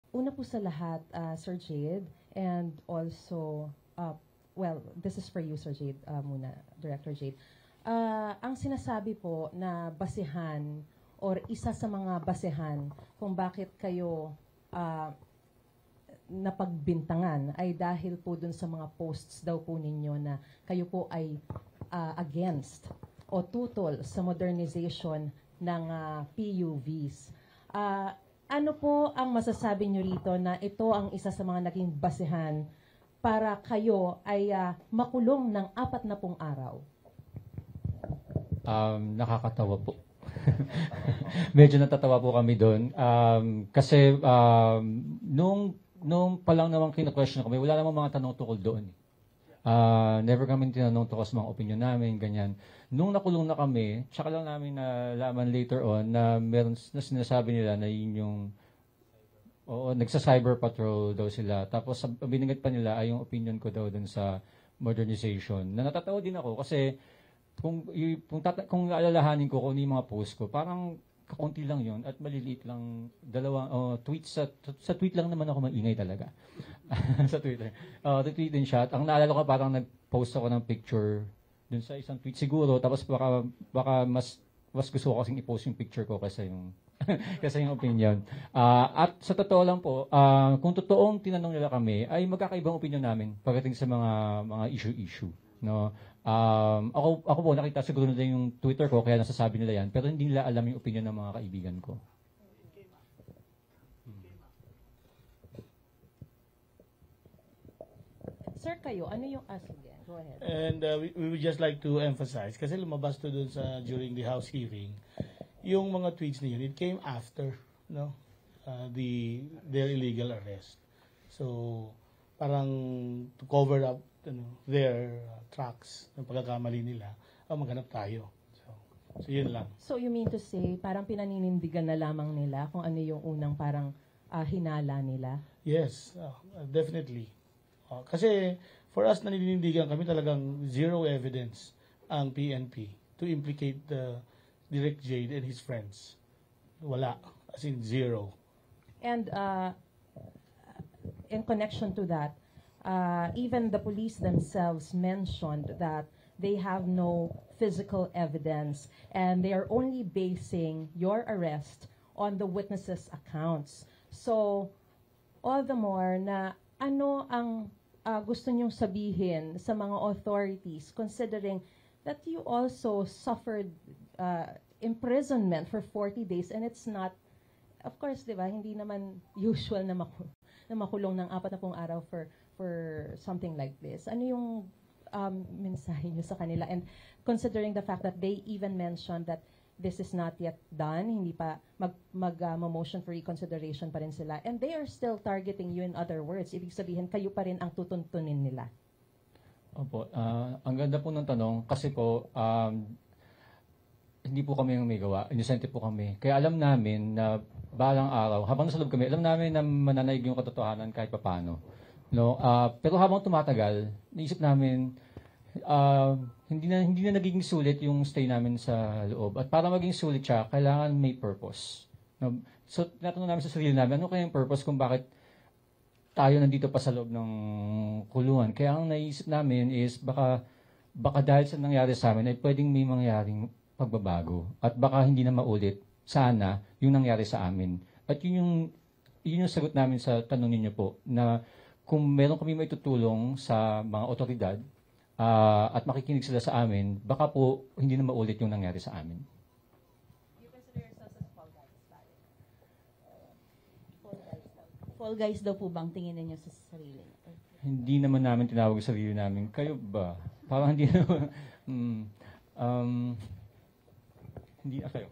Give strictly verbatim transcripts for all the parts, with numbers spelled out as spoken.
una po sa lahat, uh, Sir Jade, and also, uh, well, this is for you, Sir Jade, uh, muna, Director Jade. Uh, ang sinasabi po na basehan or isa sa mga basehan kung bakit kayo uh, napagbintangan ay dahil po dun sa mga posts daw po ninyo na kayo po ay uh, against o tutol sa modernization ng uh, P U Vs. Uh, ano po ang masasabi nyo rito na ito ang isa sa mga naging basehan para kayo ay uh, makulong ng apat na pong araw? Um, nakakatawa po. Medyo natatawa po kami doon. Um, kasi um, nung, nung palang naman kina-question kami, wala namang mga tanong tukol doon. Uh, never kami tinanong tukol sa mga opinion namin, ganyan. Nung nakulong na kami, tsaka lang namin nalaman later on na meron na sinasabi nila na yun yung oo, nagsa-cyber patrol daw sila. Tapos binanggit pa nila ay yung opinion ko daw dun sa modernization. Na natatawa din ako kasi kung kung, tata, kung alalahanin ko kung ano yung mga post ko, parang kakunti lang yun at maliliit lang dalawang oh, tweets sa sa tweet lang naman ako maingay talaga. Sa Twitter. Uh, tweet din siya. Ang naalala ko parang nag-post ako ng picture dun sa isang tweet siguro tapos baka baka mas mas gusto ko kasing i-post yung picture ko kasi yung kasi yung opinion. Uh, at sa totoo lang po, uh, kung totoong tinanong nila kami, ay magkakaibang opinion namin pagdating sa mga mga issue-issue. No? Um, ako, ako po, nakita siguro nila yung Twitter ko, kaya nasasabi nila yan, pero hindi nila alam yung opinion ng mga kaibigan ko. Sir, kayo, ano yung ask again? Go ahead. And uh, we, we would just like to emphasize, kasi lumabas to dun sa, during the House hearing, yung mga tweets niyo, it came after no uh, the their illegal arrest. So, parang to cover up ano, their uh, tracks ng pagkakamali nila, oh, maghanap tayo. So, so, yun lang. So, you mean to say, parang pinaninindigan na lamang nila kung ano yung unang parang uh, hinala nila? Yes, uh, definitely. Uh, kasi, for us, naninindigan kami talagang zero evidence ang P N P to implicate the Direct Jade and his friends. Wala. As in, zero. And uh, in connection to that, uh, even the police themselves mentioned that they have no physical evidence and they are only basing your arrest on the witnesses' accounts. So, all the more na ano ang uh, gusto niyong sabihin sa mga authorities considering that you also suffered uh, imprisonment for forty days and it's not, of course, di ba, hindi naman usual na, maku na makulong ng apat na pong araw for for something like this. Ano yung um, mensahe niyo sa kanila? And considering the fact that they even mentioned that this is not yet done, hindi pa mag, mag uh, motion for reconsideration pa rin sila, and they are still targeting you, in other words. Ibig sabihin, kayo pa rin ang tutuntunin nila. Opo. Uh, ang ganda po ng tanong kasi po, um, hindi po kami yung may gawa. Inosente po kami. Kaya alam namin na balang araw, habang nasa loob kami, alam namin na mananaig yung katotohanan kahit papano. No? Uh, pero habang tumatagal, naisip namin, uh, hindi na hindi na nagiging sulit yung stay namin sa loob. At para maging sulit siya, kailangan may purpose. No? So, tinatanong namin sa sarili namin, ano kaya yung purpose kung bakit tayo nandito pa sa loob ng kulungan? Kaya ang naisip namin is, baka, baka dahil sa nangyari sa amin, ay pwedeng may mangyaring pagbabago. At baka hindi na maulit, sana, yung nangyari sa amin. At yun yung, yun yung sagot namin sa tanong ninyo po, na kung meron kami may tutulong sa mga otoridad, Uh, at makikinig sila sa amin, baka po hindi na maulit yung nangyari sa amin. You consider yourselves as fall guys, pare? Fall guys daw. Fall guys daw po bang tingin ninyo sa sarili? Hindi naman namin tinawag sa sarili namin. Kayo ba? Parang hindi naman. um, um, hindi, ah, kayo.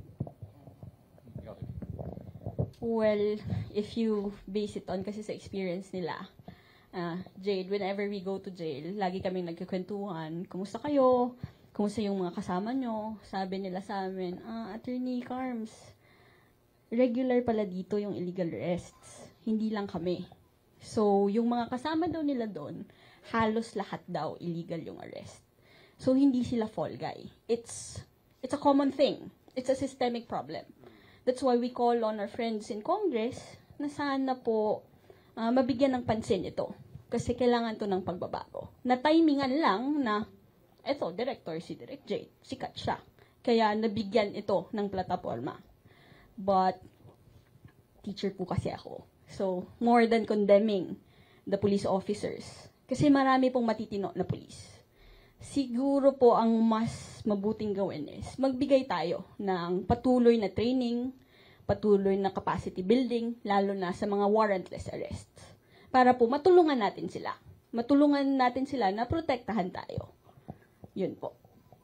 Well, if you base it on kasi sa experience nila, Uh, Jade, whenever we go to jail, lagi kaming nagkikwentuhan, kumusta kayo? Kumusta yung mga kasama nyo? Sabi nila sa amin, ah, Attorney Carms, regular pala dito yung illegal arrests. Hindi lang kami. So, yung mga kasama daw nila doon, halos lahat daw illegal yung arrest. So, hindi sila fall guy. It's, it's a common thing. It's a systemic problem. That's why we call on our friends in Congress na sana po ah, mabigyan ng pansin ito. Kasi kailangan to ng pagbabago. Na timingan lang na, eto, director si Direk Jade, sikat siya. Kaya nabigyan ito ng plataforma. But, teacher po kasi ako. So, more than condemning the police officers, kasi marami pong matitino na police. Siguro po ang mas mabuting gawin is magbigay tayo ng patuloy na training, patuloy na capacity building, lalo na sa mga warrantless arrests. Para po matulungan natin sila. Matulungan natin sila na protektahan tayo. Yun po.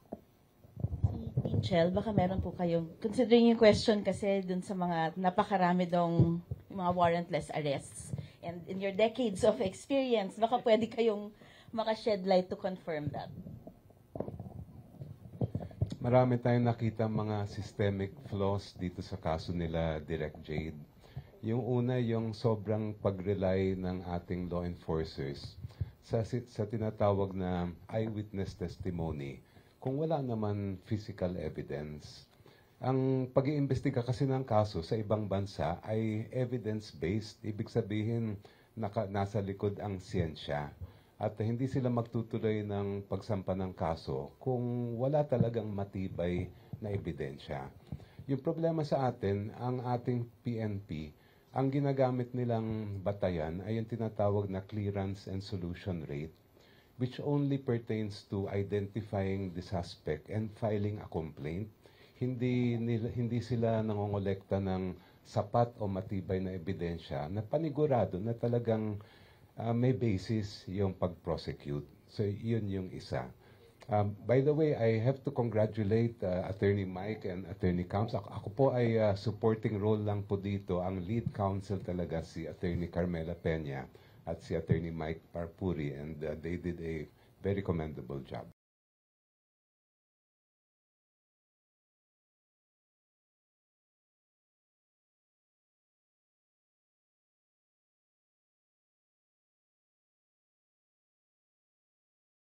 Team Chel, baka meron po kayong, considering yung question kasi dun sa mga napakarami dong mga warrantless arrests, and in your decades of experience, baka pwede kayong maka-shed light to confirm that. Marami tayong nakita mga systemic flaws dito sa kaso nila Direk Jade. Yung una, yung sobrang pag-rely ng ating law enforcers sa, sa tinatawag na eyewitness testimony kung wala naman physical evidence. Ang pag-iimbestiga kasi ng kaso sa ibang bansa ay evidence-based. Ibig sabihin, naka, nasa likod ang siyensya. At hindi sila magtutuloy ng pagsampa ng kaso kung wala talagang matibay na ebidensya. Yung problema sa atin, ang ating P N P, ang ginagamit nilang batayan ay yung tinatawag na clearance and solution rate, which only pertains to identifying the suspect and filing a complaint. Hindi, nila, hindi sila nangongolekta ng sapat o matibay na ebidensya na panigurado na talagang Uh, may basis yung pag-prosecute. So, yun yung isa. Um, by the way, I have to congratulate uh, Attorney Mike and Attorney Camps. Ako, ako po ay uh, supporting role lang po dito. Ang lead counsel talaga si Attorney Carmela Peña at si Attorney Mike Parpuri, and uh, they did a very commendable job.